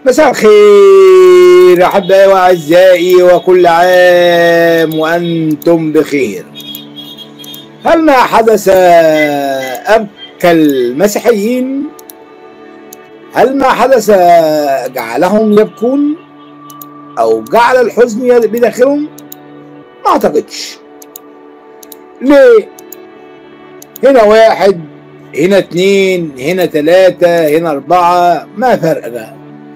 مساء الخير أحبائي وأعزائي، وكل عام وأنتم بخير. هل ما حدث أبكى المسيحيين؟ هل ما حدث جعلهم يبكون أو جعل الحزن بداخلهم؟ ما أعتقدش. ليه؟ هنا واحد، هنا اتنين، هنا تلاتة، هنا أربعة، ما فرق بقى.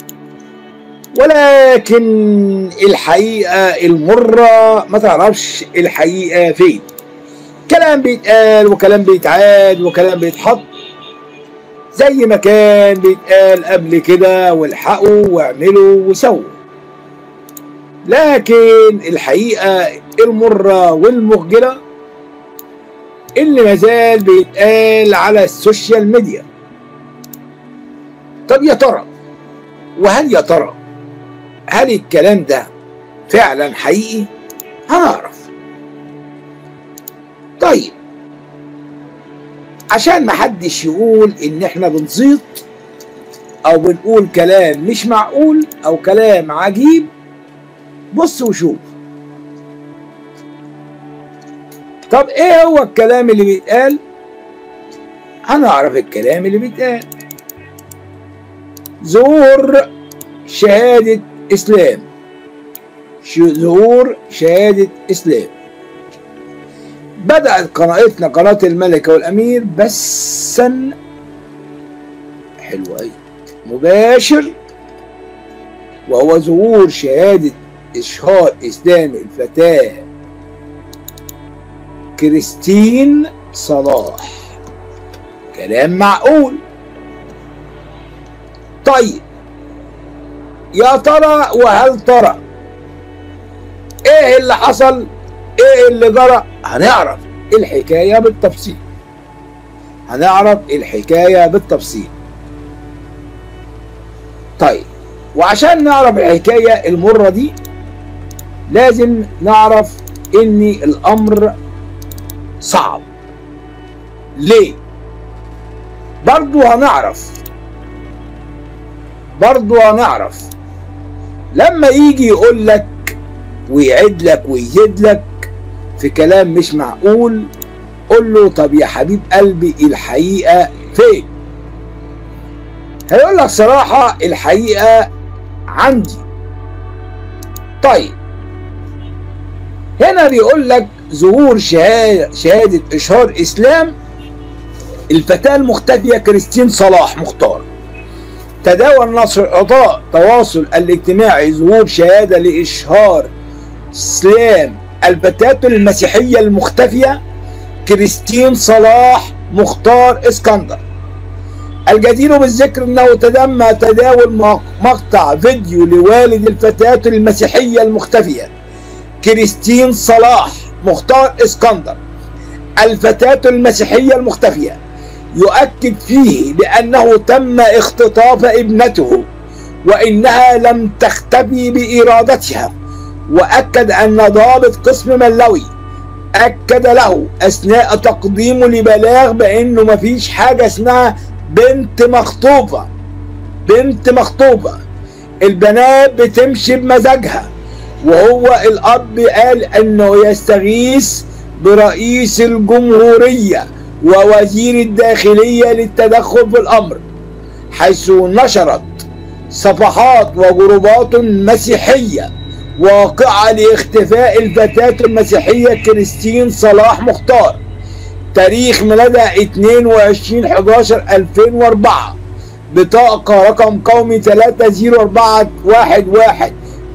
ولكن الحقيقة المرة ما تعرفش الحقيقة فين. كلام بيتقال وكلام بيتعاد وكلام بيتحط زي ما كان بيتقال قبل كده، والحقوا واعملوا وسووا. لكن الحقيقة المرة والمخجلة اللي مازال بيتقال على السوشيال ميديا. طب يا ترى، وهل يا ترى هل الكلام ده فعلا حقيقي؟ هنعرف. طيب، عشان محدش يقول ان احنا بنزيط او بنقول كلام مش معقول او كلام عجيب، بص وشوف. طب ايه هو الكلام اللي بيتقال؟ هنعرف الكلام اللي بيتقال. ظهور شهادة إسلام، ظهور شهادة إسلام. بدأت قناتنا قناة الملكة والأمير بثا حلو أوي مباشر، وهو ظهور شهادة إشهار إسلام الفتاة كريستين صلاح. كلام معقول. طيب يا ترى وهل ترى ايه اللي حصل؟ ايه اللي جرى؟ هنعرف الحكاية بالتفصيل. هنعرف الحكاية بالتفصيل. طيب، وعشان نعرف الحكاية المرة دي لازم نعرف ان الامر صعب. ليه؟ برضو هنعرف لما يجي يقول لك ويعد لك ويزيد لك في كلام مش معقول، قول له طب يا حبيب قلبي الحقيقة فين؟ هيقول لك صراحة الحقيقة عندي. طيب، هنا بيقول لك ظهور شهادة إشهار إسلام الفتاة المختفية كريستين صلاح مختار. تداول نشر إعضاء التواصل الاجتماعي ظهور شهادة لإشهار إسلام الفتاة المسيحية المختفية كريستين صلاح مختار اسكندر. الجدير بالذكر أنه تم تداول مقطع فيديو لوالد الفتاة المسيحية المختفية كريستين صلاح مختار اسكندر الفتاة المسيحية المختفية، يؤكد فيه بأنه تم اختطاف ابنته وإنها لم تختفي بإرادتها. وأكد أن ضابط قسم ملوي أكد له أثناء تقديمه لبلاغ بأنه مفيش حاجة اسمها بنت مخطوفة. البنات بتمشي بمزاجها. وهو الأب قال أنه يستغيث برئيس الجمهورية ووزير الداخلية للتدخل في الأمر، حيث نشرت صفحات وجروبات مسيحية واقعة لاختفاء الفتاة المسيحية كريستين صلاح مختار. تاريخ ميلادها 22/11/2004. بطاقة رقم قومي 304111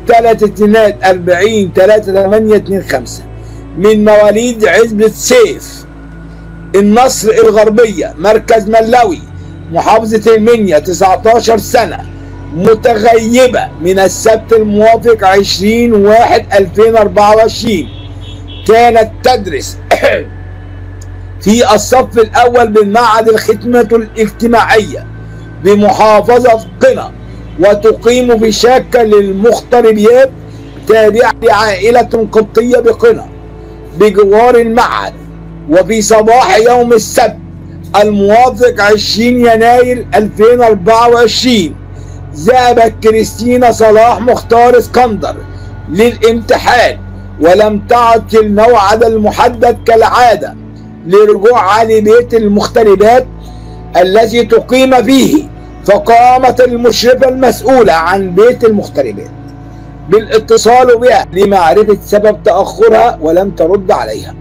32403825 من مواليد عزبة سيف النصر الغربية مركز ملوي محافظة المنيا، 19 سنة، متغيبة من السبت الموافق 20/1/2024. كانت تدرس في الصف الأول بالمعهد الخدمة الاجتماعية بمحافظة قنا، وتقيم في شاكة للمغتربيات تابعة لعائلة قبطية بقنا بجوار المعهد. وفي صباح يوم السبت الموافق 20 يناير 2024 ذهبت كريستينا صلاح مختار اسكندر للامتحان، ولم تعد في الموعد المحدد كالعادة لرجوعها لبيت المغتربات الذي تقيم فيه، فقامت المشرفة المسؤولة عن بيت المغتربات بالاتصال بها لمعرفة سبب تأخرها ولم ترد عليها.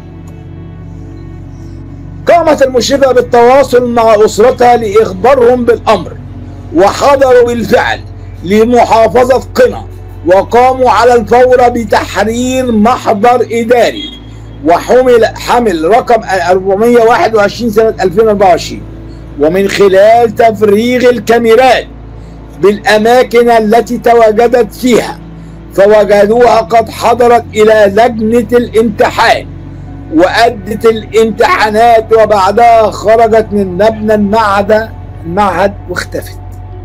قامت المشرفة بالتواصل مع أسرتها لإخبارهم بالأمر، وحضروا بالفعل لمحافظة قنا، وقاموا على الفور بتحرير محضر إداري حمل رقم 421 سنة 2024، ومن خلال تفريغ الكاميرات بالأماكن التي تواجدت فيها فوجدوها قد حضرت إلى لجنة الامتحان وأدت الامتحانات، وبعدها خرجت من مبنى المعهد واختفت.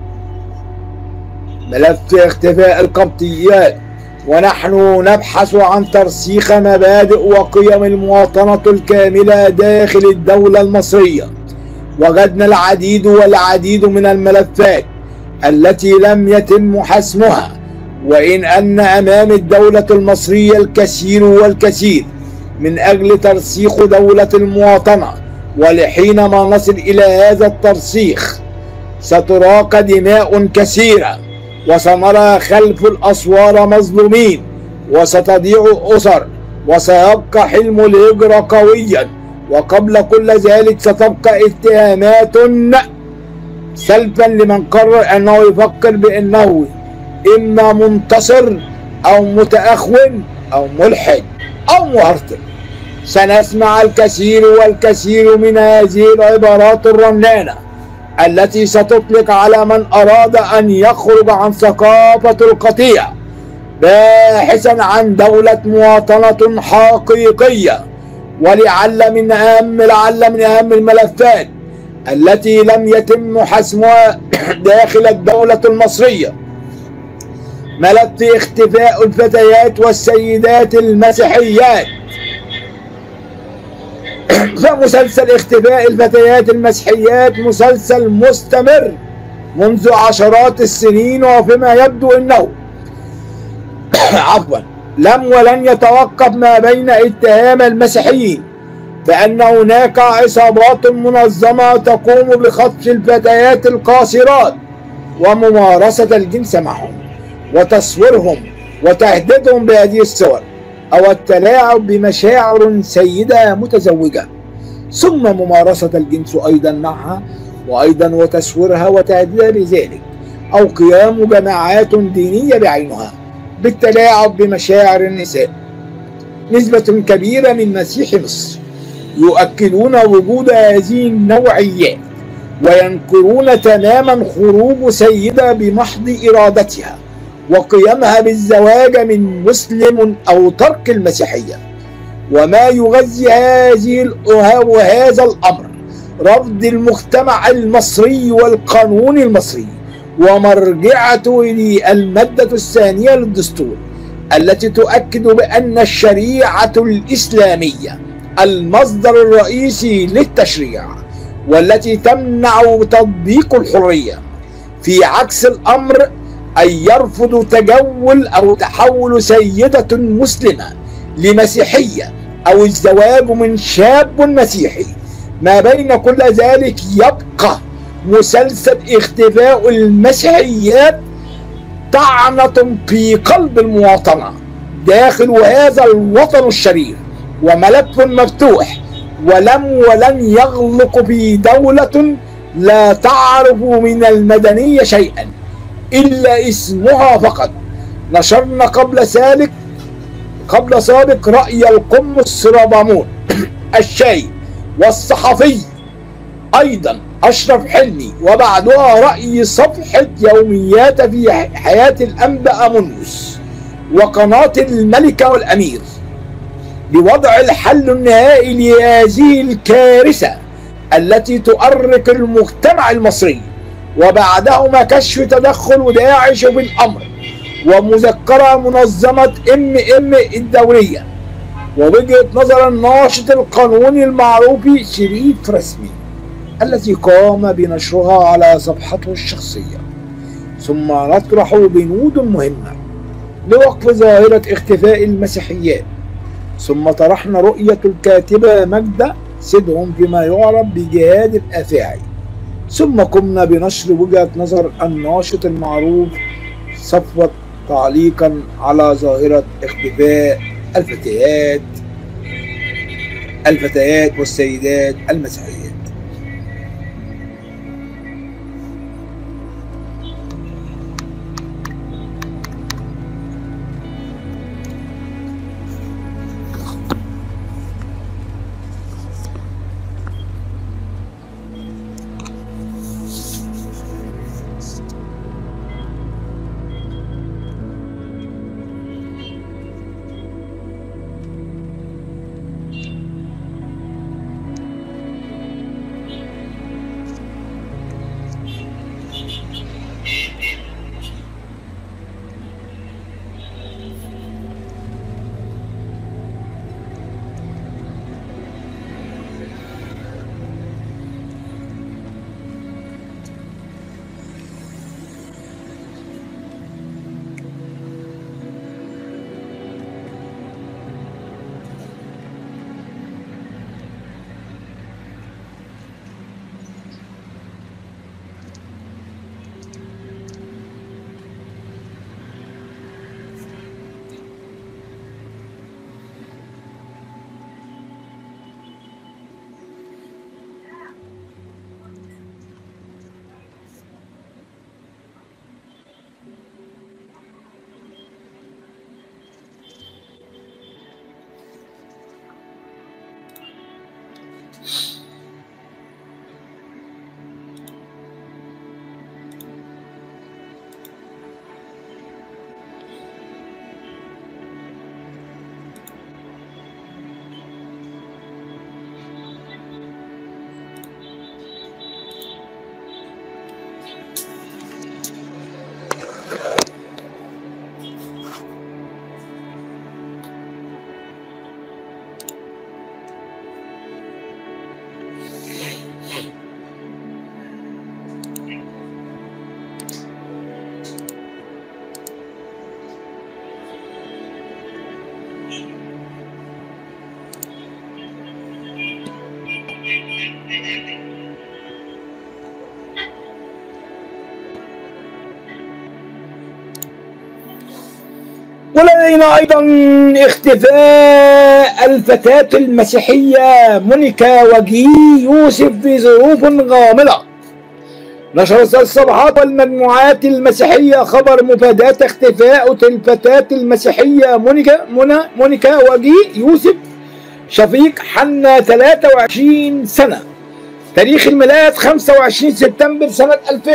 ملف اختفاء القبطيات. ونحن نبحث عن ترسيخ مبادئ وقيم المواطنة الكاملة داخل الدولة المصرية. وجدنا العديد والعديد من الملفات التي لم يتم حسمها، وإن أن أمام الدولة المصرية الكثير والكثير من أجل ترسيخ دولة المواطنة. ولحينما نصل إلى هذا الترسيخ ستراق دماء كثيرة، وسنرى خلف الأسوار مظلومين، وستضيع أسر، وسيبقى حلم الهجرة قويا، وقبل كل ذلك ستبقى اتهامات سلفا لمن قرر أنه يفكر بأنه إما منتصر أو متأخون أو ملحد أو مهرطل. سنسمع الكثير والكثير من هذه العبارات الرنانة التي ستطلق على من أراد أن يخرج عن ثقافة القطيع باحثا عن دولة مواطنة حقيقية. ولعل من أهم الملفات التي لم يتم حسمها داخل الدولة المصرية ملف اختفاء الفتيات والسيدات المسيحيات. فمسلسل اختفاء الفتيات المسيحيات مسلسل مستمر منذ عشرات السنين، وفيما يبدو انه لم ولن يتوقف ما بين اتهام المسيحيين بأن هناك عصابات منظمة تقوم بخطف الفتيات القاصرات وممارسة الجنس معهم وتصويرهم وتهديدهم بهذه الصور، أو التلاعب بمشاعر سيدة متزوجة، ثم ممارسة الجنس أيضا معها وأيضا وتصويرها وتهديدها بذلك، أو قيام جماعات دينية بعينها بالتلاعب بمشاعر النساء. نسبة كبيرة من مسيحي مصر يؤكدون وجود هذه النوعيات، وينكرون تماما خروج سيدة بمحض إرادتها وقيامها بالزواج من مسلم أو ترك المسيحية. وما يغذي هذا الأمر رفض المجتمع المصري والقانون المصري، ومرجعته للمادة الثانية للدستور التي تؤكد بأن الشريعة الإسلامية المصدر الرئيسي للتشريع، والتي تمنع تطبيق الحرية، في عكس الأمر أن يرفض تجول أو تحول سيدة مسلمة لمسيحية أو الزواج من شاب مسيحي. ما بين كل ذلك يبقى مسلسل اختفاء المسيحيات طعنة في قلب المواطنة داخل هذا الوطن الشريف، وملف مفتوح ولن يغلق في دولة لا تعرف من المدنية شيئا إلا اسمها فقط. نشرنا قبل سابق رأي القمص ربامون الشاي والصحفي أيضا أشرف حلمي، وبعدها رأي صفحة يوميات في حياة الأنبا أمونيوس وقناة الملكة والأمير بوضع الحل النهائي لهذه الكارثة التي تؤرق المجتمع المصري، وبعدهما كشف تدخل داعش في الأمر ومذكرة منظمة MM الدولية ووجهة نظر الناشط القانوني المعروف شريف رسمي الذي قام بنشرها على صفحته الشخصية. ثم نطرح بنود مهمة لوقف ظاهرة اختفاء المسيحيات. ثم طرحنا رؤية الكاتبة ماجدة سيدهم فيما يعرف بجهاد الأفاعي. ثم قمنا بنشر وجهة نظر الناشط المعروف صفوت تعليقا على ظاهرة اختفاء الفتيات والسيدات المسيحيات. ولدينا أيضا اختفاء الفتاة المسيحية مونيكا وجي يوسف في ظروف غامضة. نشرت الصفحات والمجموعات المسيحية خبر مفاداة اختفاء الفتاة المسيحية مونيكا وجي يوسف شفيق حنا 23 سنة، تاريخ الميلاد 25 سبتمبر سنة 2000.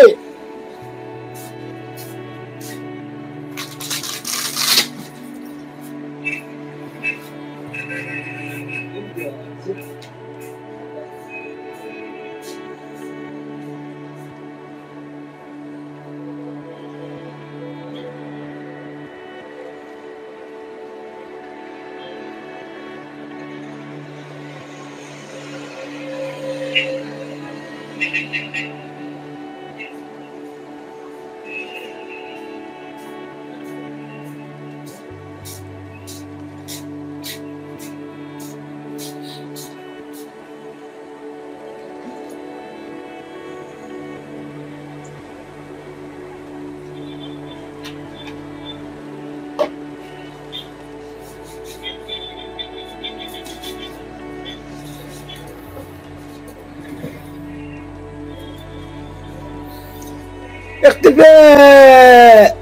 اختفاء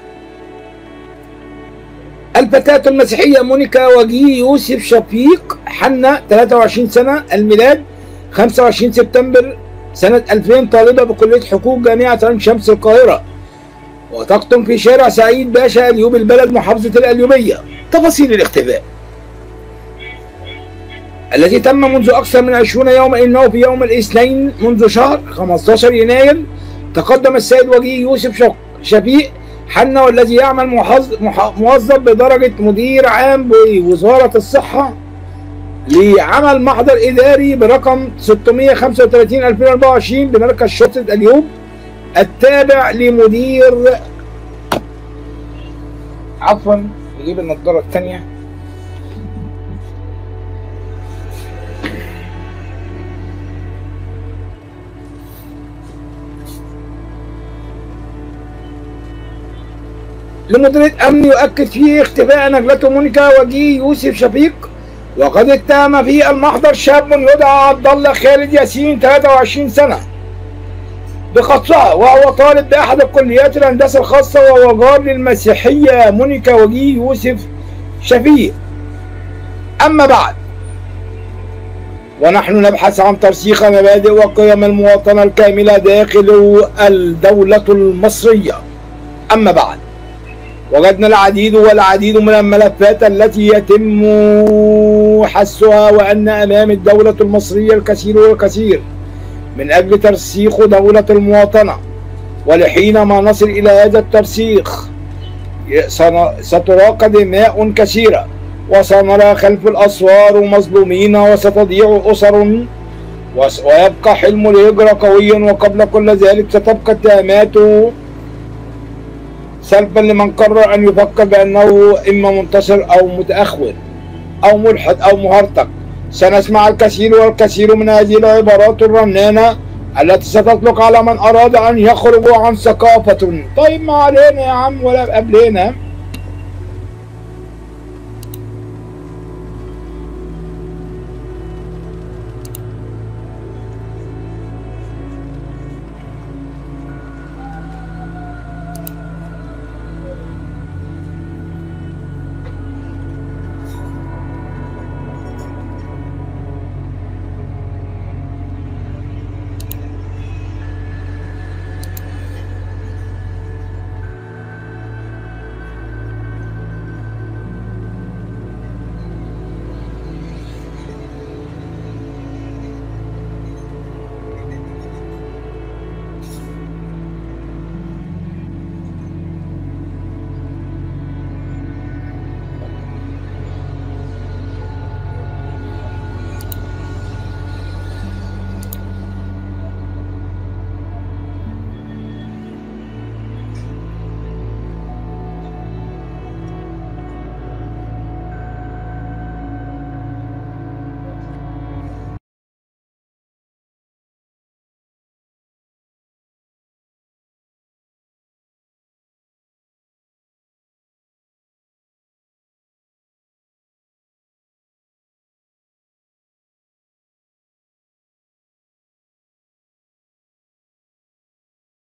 الفتاة المسيحية مونيكا وجي يوسف شفيق حنا 23 سنة، الميلاد 25 سبتمبر سنة 2000، طالبة بكلية حقوق جامعة عين شمس القاهرة، وتقطن في شارع سعيد باشا اليوب البلد محافظة القليوبية. تفاصيل الاختفاء التي تم منذ أكثر من 20 يوما، إنه في يوم الاثنين منذ شهر 15 يناير تقدم السيد وجيه يوسف شفيق حنا والذي يعمل موظف بدرجة مدير عام بوزارة الصحة لعمل محضر إداري برقم 635/2024 بمركز شرطة اليوب التابع لمدير، عفوا نجيب النضارة الثانية، لمديرية أمن يؤكد فيه اختفاء نجلة مونيكا وجيه يوسف شفيق، وقد اتهم في المحضر شاب يدعى عبد الله خالد ياسين 23 سنة بخطفها، وهو طالب بأحد الكليات الهندسة الخاصة، وهو جار للمسيحية مونيكا وجيه يوسف شفيق. أما بعد، ونحن نبحث عن ترسيخ مبادئ وقيم المواطنة الكاملة داخل الدولة المصرية. أما بعد، وجدنا العديد والعديد من الملفات التي يتم حثها، وأن أمام الدولة المصرية الكثير والكثير من أجل ترسيخ دولة المواطنة. ولحينما نصل إلى هذا الترسيخ ستراق دماء كثيرة، وسنرى خلف الأسوار مظلومين، وستضيع أسر، ويبقى حلم الهجرة قويا. وقبل كل ذلك ستبقى اتهامات سلبا لمن قرر أن يفكر بأنه إما منتصر أو متأخر أو ملحد أو مهرطق. سنسمع الكثير والكثير من هذه العبارات الرنانة التي ستطلق على من أراد أن يخرج عن ثقافة. طيب ما علينا يا عم ولا قبلنا.